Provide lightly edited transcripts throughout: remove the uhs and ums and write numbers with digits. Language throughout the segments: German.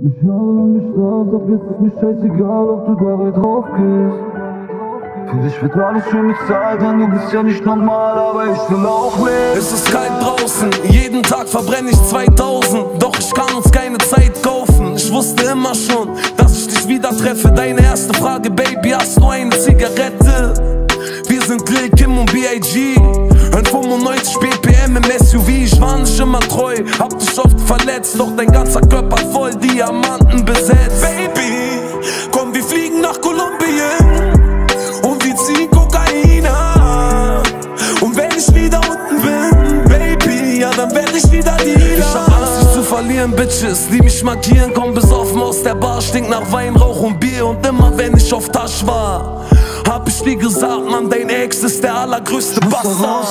mich jahrelang gestraft, doch jetzt ist mir scheißegal, ob du dabei drauf gehst. Für dich wird alles schön bezahlt, denn du bist ja nicht normal, aber ich will auch leben. Es ist kalt draußen, jeden Tag verbrenne ich 2000. Doch ich kann uns keine Zeit kaufen. Ich wusste immer schon, dass ich dich wieder treffe. Deine erste Frage, Baby, hast du eine Zigarette? Wir sind Lil Kim und B.I.G. Hören 95 BPM im SUV. Ich war nicht immer treu, hab dich oft verletzt. Doch dein ganzer Körper voll Diamanten besetzt. Baby, komm, wir fliegen nach Kolumbien und wir ziehen Kokain an. Und wenn ich wieder unten bin, Baby, ja, dann werd ich wieder Dealer. Ich hab Angst, dich zu verlieren, Bitches, die mich markieren. Komm besoffen aus der Bar, stinkt nach Wein, Rauch und Bier. Und immer wenn ich auf Tasch war, hab ich dir gesagt, Mann, dein Ex ist der allergrößte Bastard.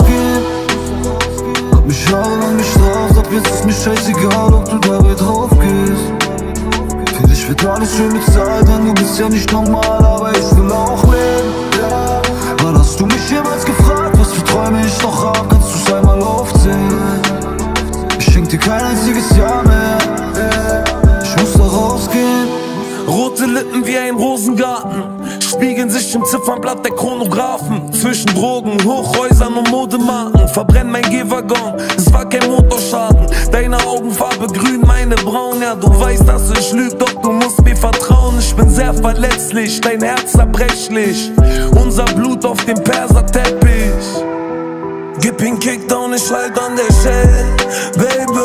Hab mich jahrelang gestraft, ab jetzt ist mir scheißegal, ob du dabei drauf gehst. Für dich wird alles schön bezahlt, denn du bist ja nicht normal, aber ich will auch leben. Wann hast du mich jemals gefragt, was für Träume ich noch hab? Kannst du's einmal aufzählen? Ich schenk dir kein einziges Jahr mehr. Ich muss da rausgehen. Rote Lippen wie ein Rosengarten spiegeln sich im Ziffernblatt der Chronographen. Zwischen Drogen, Hochhäusern und Modemarken verbrennt mein Gehwaggon, es war kein Motorschaden. Deine Augenfarbe grün, meine braun. Ja, du weißt, dass ich lüg, doch du musst mir vertrauen. Ich bin sehr verletzlich, dein Herz zerbrechlich. Unser Blut auf dem Perserteppich. Gib ihn Kickdown, ich halt an der Shell. Baby,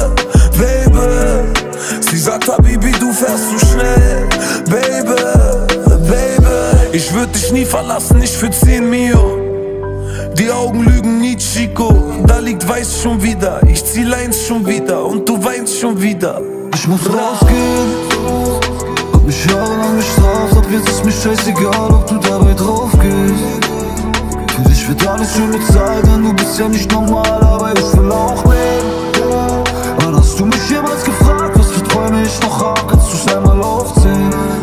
Baby. Sie sagt, Habibi, du fährst zu schnell. Baby, Baby. Ich würd dich nie verlassen, nicht für 10 Mio. Die Augen lügen nie, Chico. Da liegt Weiß schon wieder, ich zieh Lines schon wieder und du weinst schon wieder. Ich muss rausgehen. Hab mich jahrelang gestraft, ab jetzt ist mir scheißegal, ob du dabei drauf gehst. Für dich wird alles schön bezahlt, denn du bist ja nicht normal, aber ich will auch leben. Wann hast du mich jemals gefragt, was für Träume ich noch hab? Kannst du's einmal aufzählen?